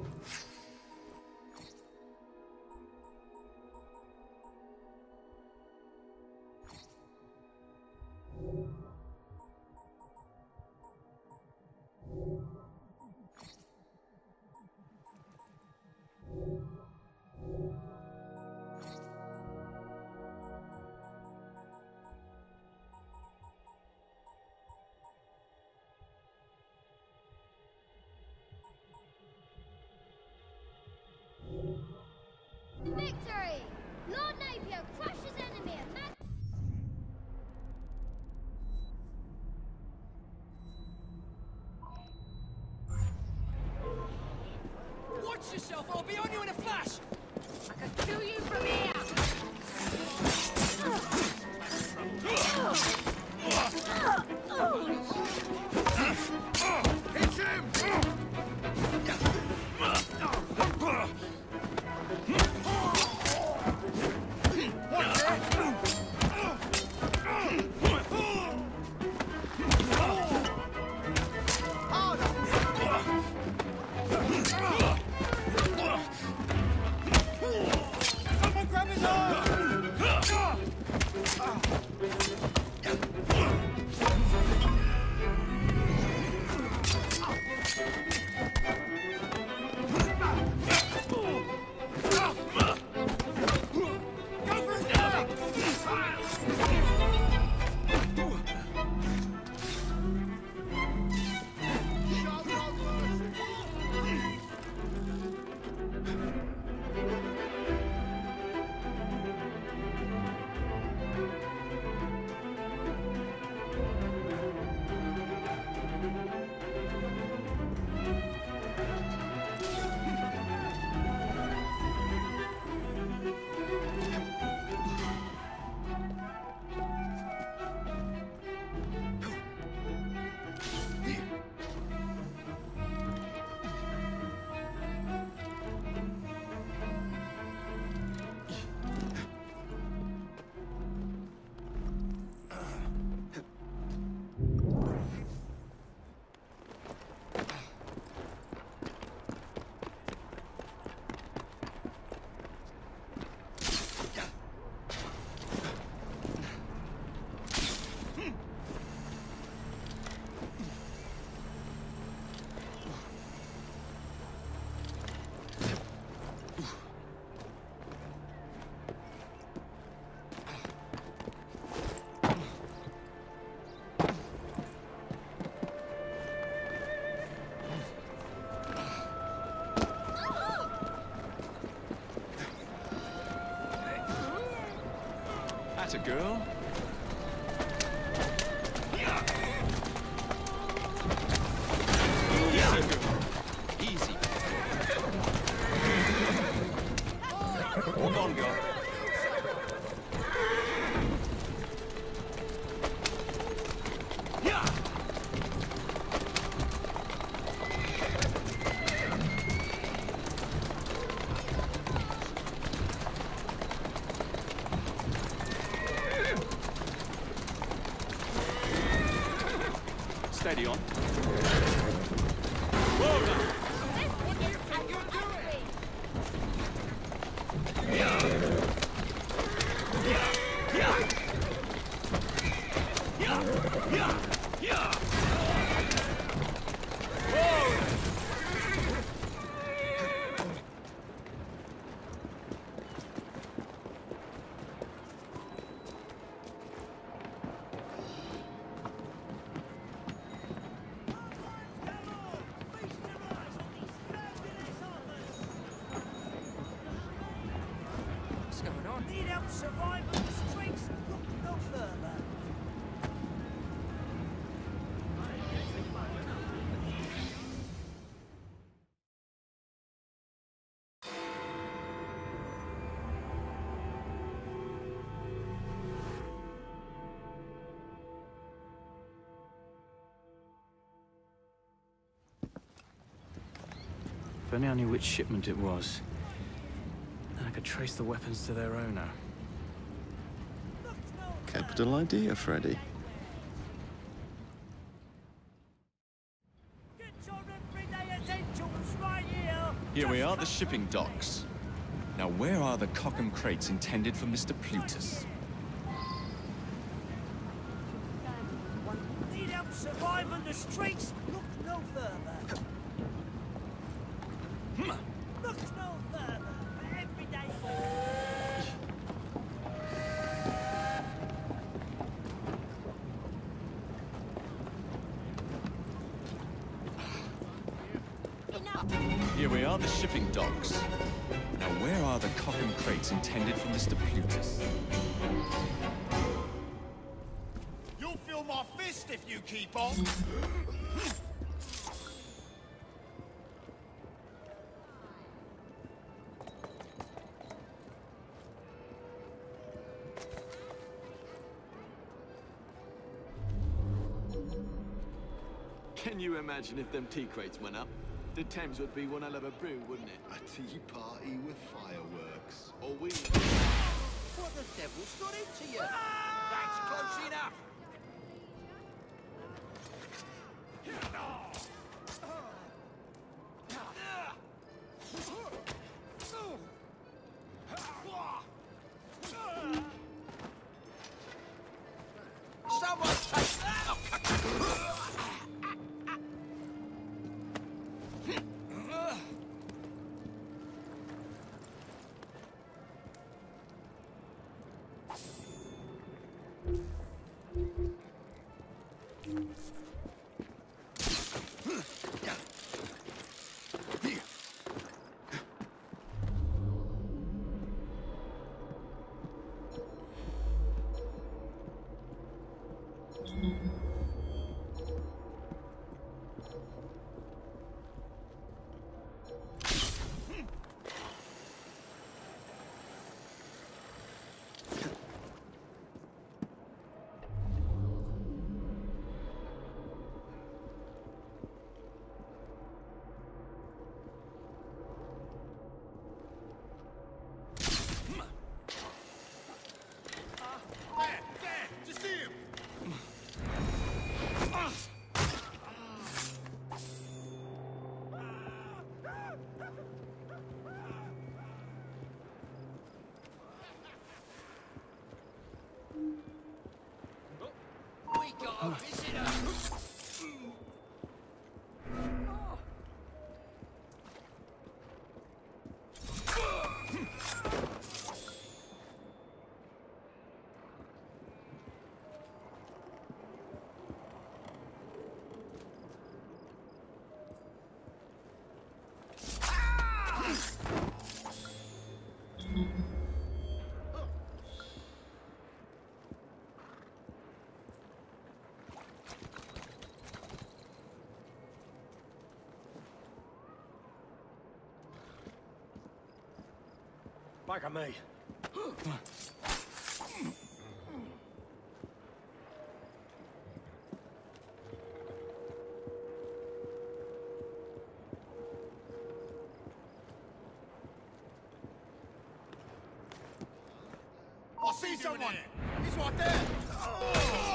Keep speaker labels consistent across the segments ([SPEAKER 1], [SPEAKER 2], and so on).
[SPEAKER 1] Victory! Lord Napier crushes enemy and
[SPEAKER 2] Watch yourself! I'll be on you in a flash!
[SPEAKER 1] I can kill you from here!
[SPEAKER 2] Hit him! Someone grab his arm!
[SPEAKER 3] That's a girl. Easy. Hold on, girl. Steady on. Whoa, now.
[SPEAKER 1] What do you think you're doing?
[SPEAKER 2] What's going on?
[SPEAKER 4] Need help surviving the streets? Look no further.
[SPEAKER 3] If only I knew which shipment it was. Then I could trace the weapons to their owner.
[SPEAKER 5] Capital idea, Freddy.
[SPEAKER 4] Get your everyday essentials right here.
[SPEAKER 6] Here we are at the shipping docks. Now, where are the Cockham crates intended for Mr. Plutus?
[SPEAKER 4] Need help surviving the streets? Look no further. Look no further. For everyday
[SPEAKER 6] Here we are at the shipping docks. Now, where are the Cockham crates intended for Mr. Plutus?
[SPEAKER 7] You'll feel my fist if you keep on.
[SPEAKER 8] Can you imagine if them tea crates went up? The Thames would be one hell of a brew, wouldn't it?
[SPEAKER 7] A tea party with fireworks.
[SPEAKER 8] Or we...
[SPEAKER 4] What the devil's got into you?
[SPEAKER 7] That's close enough. Someone take that! There! Just see him!
[SPEAKER 2] We got a visitor!
[SPEAKER 9] Back on me.
[SPEAKER 7] I see someone! He's right there!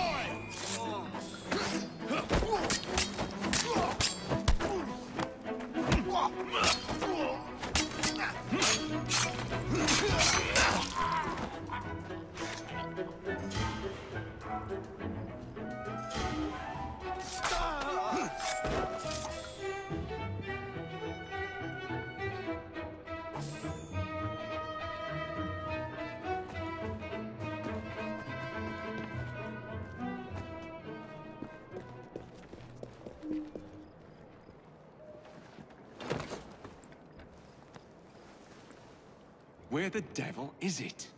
[SPEAKER 6] Where the devil is it?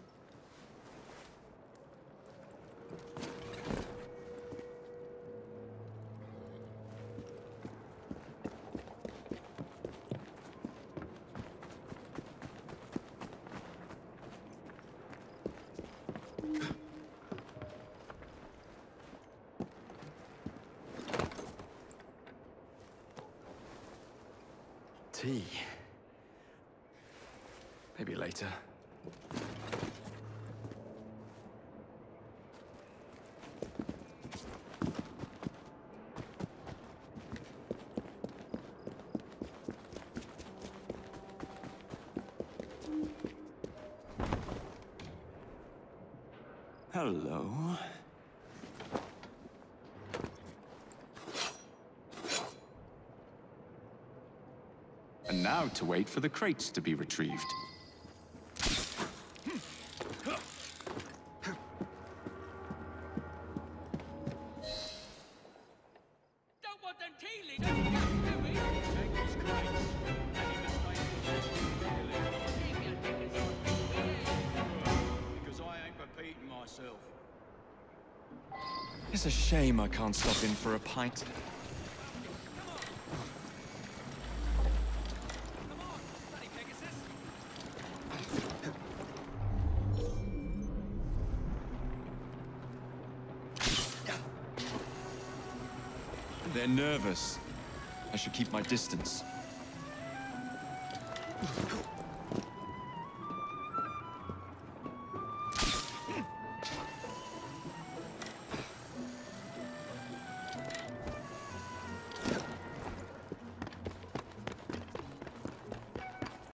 [SPEAKER 3] Tea. Maybe later.
[SPEAKER 6] Hello. And now to wait for the crates to be retrieved.
[SPEAKER 2] Don't want them tealing. Take these crates. Because I ain't repeating myself.
[SPEAKER 6] It's a shame I can't stop in for a pint. They're nervous. I should keep my distance.